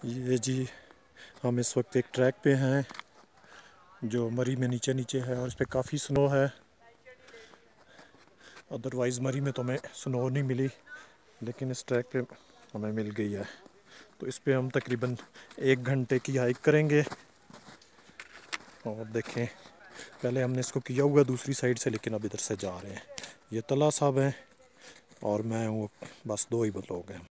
ये जी हम इस वक्त एक ट्रैक पे हैं जो मरी में नीचे नीचे है और इस पर काफ़ी स्नो है। अदरवाइज़ मरी में तो हमें स्नो नहीं मिली, लेकिन इस ट्रैक पे हमें मिल गई है। तो इस पे हम तकरीबन 1 घंटे की हाइक करेंगे। और देखें, पहले हमने इसको किया हुआ दूसरी साइड से, लेकिन अब इधर से जा रहे हैं। ये तला साहब हैं और मैं हूँ, बस 2 ही लोग हैं।